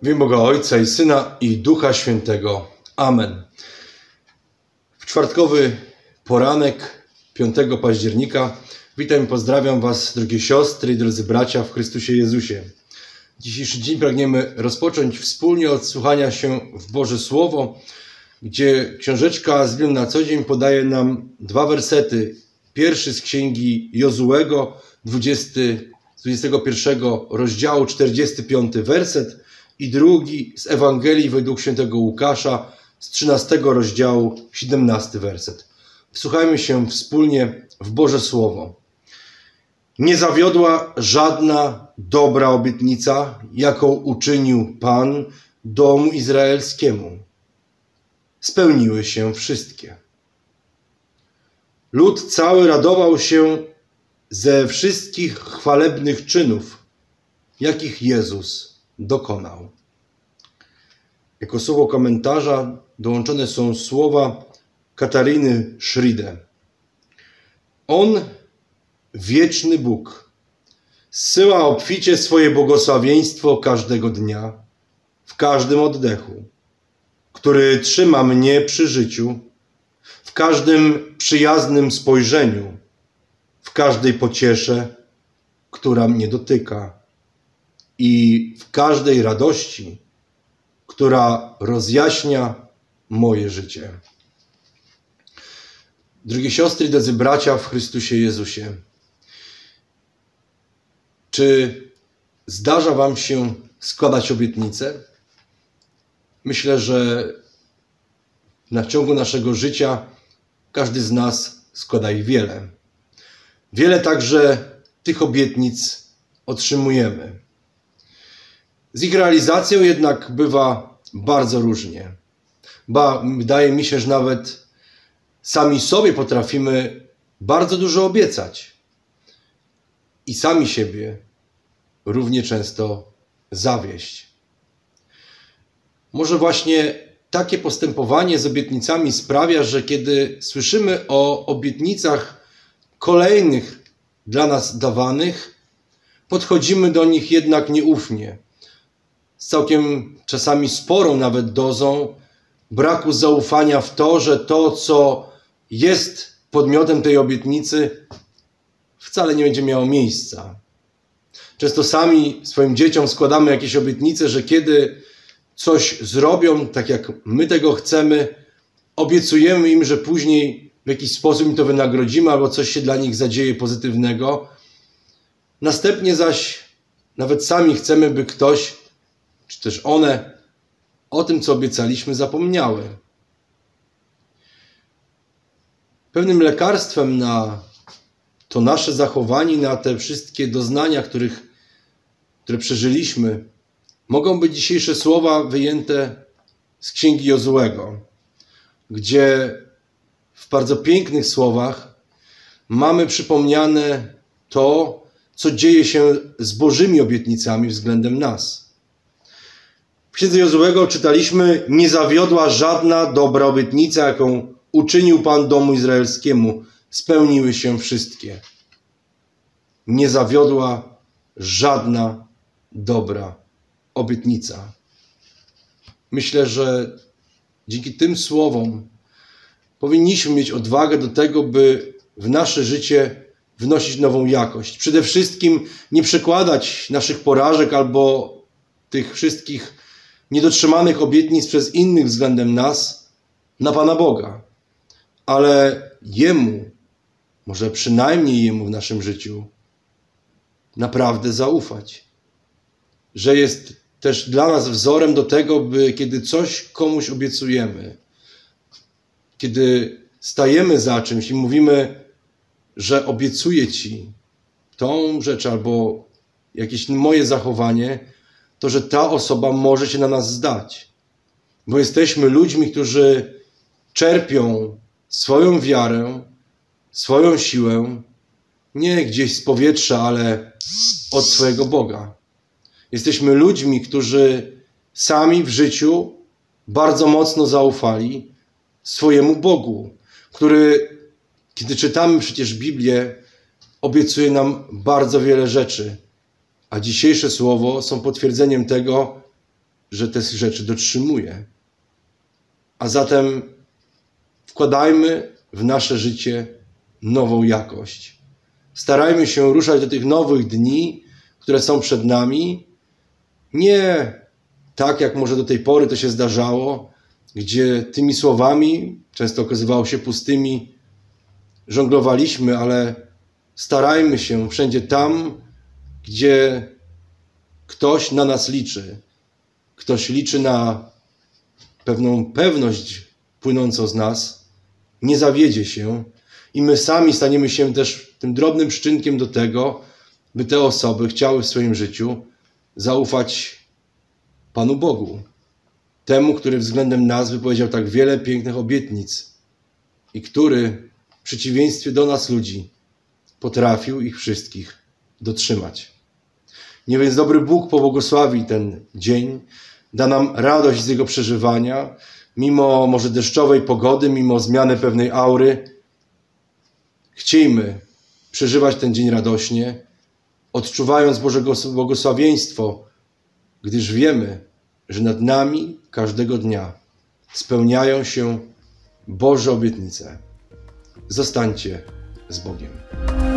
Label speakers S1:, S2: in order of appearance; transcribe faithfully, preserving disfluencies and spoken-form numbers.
S1: W imię Boga Ojca i Syna i Ducha Świętego. Amen. W czwartkowy poranek piątego października witam i pozdrawiam Was, drogie siostry i drodzy bracia w Chrystusie Jezusie. Dzisiejszy dzień pragniemy rozpocząć wspólnie od słuchania się w Boże Słowo, gdzie książeczka z Biblią na co dzień podaje nam dwa wersety. Pierwszy z księgi Jozułego, dwudziestego pierwszego rozdziału, czterdziesty piąty werset, i drugi z Ewangelii według świętego Łukasza z trzynastego rozdziału, siedemnasty werset. Wsłuchajmy się wspólnie w Boże Słowo. Nie zawiodła żadna dobra obietnica, jaką uczynił Pan domu izraelskiemu. Spełniły się wszystkie. Lud cały radował się ze wszystkich chwalebnych czynów, jakich Jezus dokonał. Jako słowo komentarza dołączone są słowa Kataryny Szride. On, wieczny Bóg, zsyła obficie swoje błogosławieństwo każdego dnia, w każdym oddechu, który trzyma mnie przy życiu, w każdym przyjaznym spojrzeniu, w każdej pociesze, która mnie dotyka, i w każdej radości, która rozjaśnia moje życie. Drogie siostry i drodzy bracia w Chrystusie Jezusie, czy zdarza Wam się składać obietnice? Myślę, że na ciągu naszego życia każdy z nas składa ich wiele. Wiele także tych obietnic otrzymujemy. Z ich realizacją jednak bywa bardzo różnie. Ba, wydaje mi się, że nawet sami sobie potrafimy bardzo dużo obiecać. I sami siebie równie często zawieść. Może właśnie takie postępowanie z obietnicami sprawia, że kiedy słyszymy o obietnicach kolejnych dla nas dawanych, podchodzimy do nich jednak nieufnie. Z całkiem czasami sporą nawet dozą braku zaufania w to, że to, co jest podmiotem tej obietnicy, wcale nie będzie miało miejsca. Często sami swoim dzieciom składamy jakieś obietnice, że kiedy coś zrobią, tak jak my tego chcemy, obiecujemy im, że później w jakiś sposób im to wynagrodzimy albo coś się dla nich zadzieje pozytywnego. Następnie zaś nawet sami chcemy, by ktoś, czy też one, o tym, co obiecaliśmy, zapomniały. Pewnym lekarstwem na to nasze zachowanie, na te wszystkie doznania, których, które przeżyliśmy, mogą być dzisiejsze słowa wyjęte z księgi Jozułego, gdzie w bardzo pięknych słowach mamy przypomniane to, co dzieje się z Bożymi obietnicami względem nas. W księdze Jozułego czytaliśmy: nie zawiodła żadna dobra obietnica, jaką uczynił Pan domu izraelskiemu. Spełniły się wszystkie. Nie zawiodła żadna dobra obietnica. Myślę, że dzięki tym słowom powinniśmy mieć odwagę do tego, by w nasze życie wnosić nową jakość. Przede wszystkim nie przekładać naszych porażek albo tych wszystkich niedotrzymanych obietnic przez innych względem nas na Pana Boga, ale Jemu, może przynajmniej Jemu w naszym życiu, naprawdę zaufać. Że jest też dla nas wzorem do tego, by kiedy coś komuś obiecujemy, kiedy stajemy za czymś i mówimy, że obiecuję Ci tą rzecz albo jakieś moje zachowanie, to że ta osoba może się na nas zdać. Bo jesteśmy ludźmi, którzy czerpią swoją wiarę, swoją siłę nie gdzieś z powietrza, ale od swojego Boga. Jesteśmy ludźmi, którzy sami w życiu bardzo mocno zaufali swojemu Bogu, który, kiedy czytamy przecież Biblię, obiecuje nam bardzo wiele rzeczy. A dzisiejsze słowo są potwierdzeniem tego, że te rzeczy dotrzymuje. A zatem wkładajmy w nasze życie nową jakość. Starajmy się ruszać do tych nowych dni, które są przed nami, nie tak, jak może do tej pory to się zdarzało, gdzie tymi słowami, często okazywało się pustymi, żonglowaliśmy, ale starajmy się wszędzie tam, gdzie ktoś na nas liczy. Ktoś liczy na pewną pewność płynącą z nas, nie zawiedzie się i my sami staniemy się też tym drobnym szczynkiem do tego, by te osoby chciały w swoim życiu zaufać Panu Bogu, temu, który względem nas wypowiedział tak wiele pięknych obietnic i który w przeciwieństwie do nas ludzi potrafił ich wszystkich dotrzymać. Niech więc dobry Bóg pobłogosławi ten dzień, da nam radość z jego przeżywania, mimo może deszczowej pogody, mimo zmiany pewnej aury. Chciejmy przeżywać ten dzień radośnie, odczuwając Bożego błogosławieństwo, gdyż wiemy, że nad nami każdego dnia spełniają się Boże obietnice. Zostańcie z Bogiem.